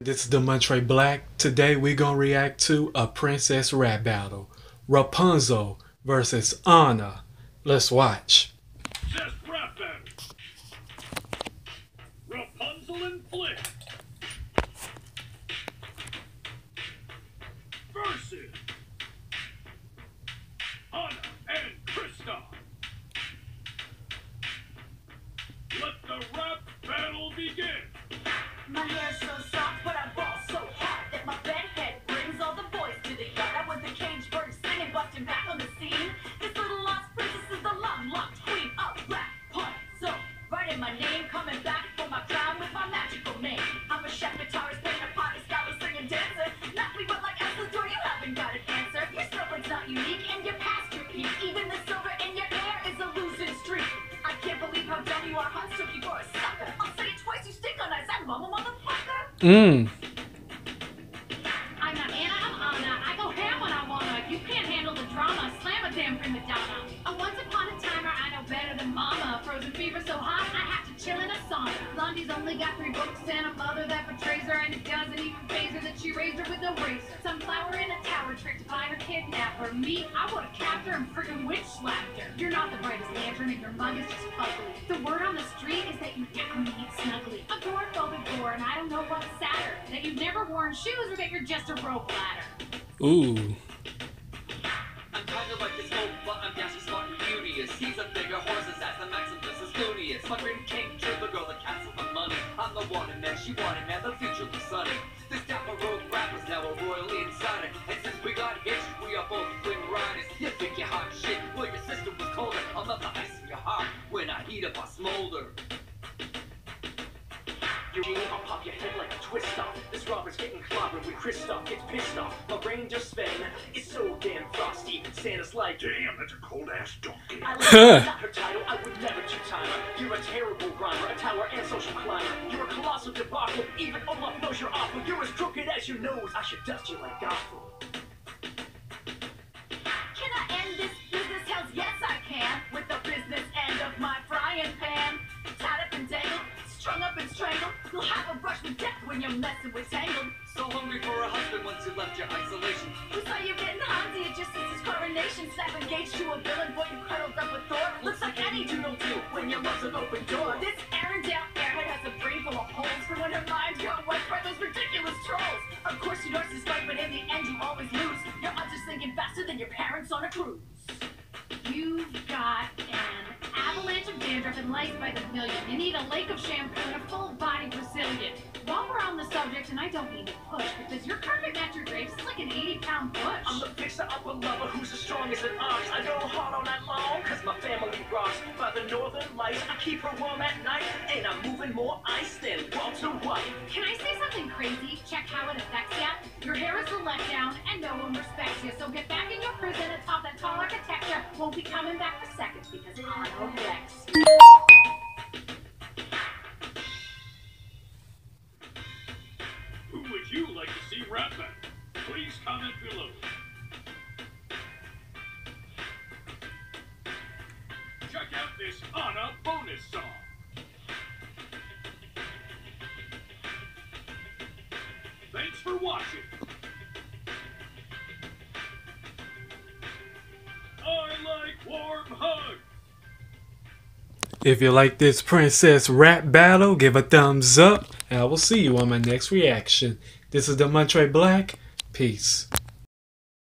This is the Montre Black. Today we're gonna react to a princess rap battle. Rapunzel versus Anna. Let's watch. Just rap battle. Rapunzel and Flick versus Anna and Kristoff. Let the rap battle begin. My hair's so soft, but I ball so hard that my bedhead brings all the boys to the yard. I was the cage bird singing, busting back on the scene. This little lost princess is the long-locked queen of Rapunzel. Writing my name, coming back for my crown with my magical name. I'm a chef, guitarist, painter, potter, scholar, singer, dancer. Not me, but like Elsa's door, you haven't got an answer. Your snowflake's not unique, and you're past your peak. Even the silver in your hair is a losing streak. I can't believe how dumb you are, Hans took you for a sucker. I'll say it twice, you stink on ice, I'm mama, motherfucker. Mmm. I'm not Anna, I'm Anna. I go ham when I wanna. You can't handle the drama. Slam a damn prima donna. Once upon a timer, I know better than mama. Frozen fever so hot, I have to chill in a sauna. Blondie's only got 3 books and a mother that betrays her, and it doesn't even phase her that she raised her with no razor. Sunflower in a tower tricked by her kidnapper. Me, I would've capped her and friggin' witch slapped her. You're not the brightest lantern, and your mug is just ugly. The word on the street is that you never meet snugly. Agoraphobic gore, and I don't know what's sadder, that you've never worn shoes or that you're just a rope ladder. Ooh. I'm kind of like this old, but I'm dashy, smart, and beauteous. He's a bigger horse, his ass, the Maximus is Goonius. My green king, true, the girl that cancels the money. I'm the wanted man, she wanted man, the future looks sunny. This dapper rogue rapper's now a royal insider. And since we got hitched, we are both twin riders. You think you're hot shit, well your sister was colder. I'll melt the ice in your heart when I heat up, I smolder. Eugene, I'll pop your head like a twist off. This Robert's getting clobbered when Kristoff gets pissed off. My ranger Sven is so damn frosty. Santa's like, Damn, that's a cold ass donkey. I like not her title, I would never two-time her. You're a terrible rhymer, a tower and social climber. You're a colossal debacle, even Olaf knows you're awful. You're as crooked as your nose, I should dust you like gospel. Can I end this business? Hells yes I can. With the business end of my frying pan. Tied up and dangled, strung up and strangled. You'll have a brush with death when you're messing with Tangled. So hungry for a husband once you left your isolation. Who saw you getting Hansi? It just is his coronation. Snap engaged to a villain, boy, you cuddled up with Thor. Looks like any doodle do when your love's an open door. This Arendelle airhead has a brain full of holes for when her mind's gone wet by those ridiculous trolls. Of course you know she's right, but in the end you always lose. Your odds are sinking faster than your parents on a cruise. You've got an avalanche of dandruff and lice by the million. You need a lake of shampoo and a full body Brazilian. While we're on the subject, and I don't mean to push, because your carpet match your drapes is like an 80-pound bush. I'm the fixer of a lover who's as strong as an ox. I go hard all night long, cause my family rocks. By the northern lights, I keep her warm at night. And I'm moving more ice than Walter White. Can I say something crazy? Check how it affects ya. Your hair is a letdown, and no one respects you. So get back in your prison atop that tall architecture. Won't be coming back for seconds because Anna Rex. Who would you like to see rap battle? Please comment below. Check out this Anna bonus song. Thanks for watching. I like warm hugs. If you like this princess rap battle, give a thumbs up, and I will see you on my next reaction. This is the Montre Black. Peace.